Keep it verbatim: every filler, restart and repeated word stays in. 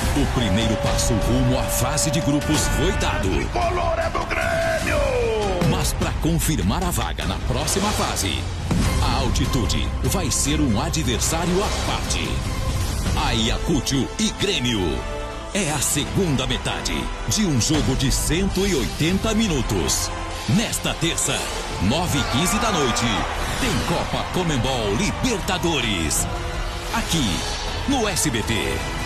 O primeiro passo rumo à fase de grupos foi dado. O tricolor é do Grêmio! Mas para confirmar a vaga na próxima fase, a altitude vai ser um adversário à parte. Ayacucho e Grêmio. É a segunda metade de um jogo de cento e oitenta minutos. Nesta terça, nove e quinze da noite, tem Copa Conmebol Libertadores. Aqui, no S B T.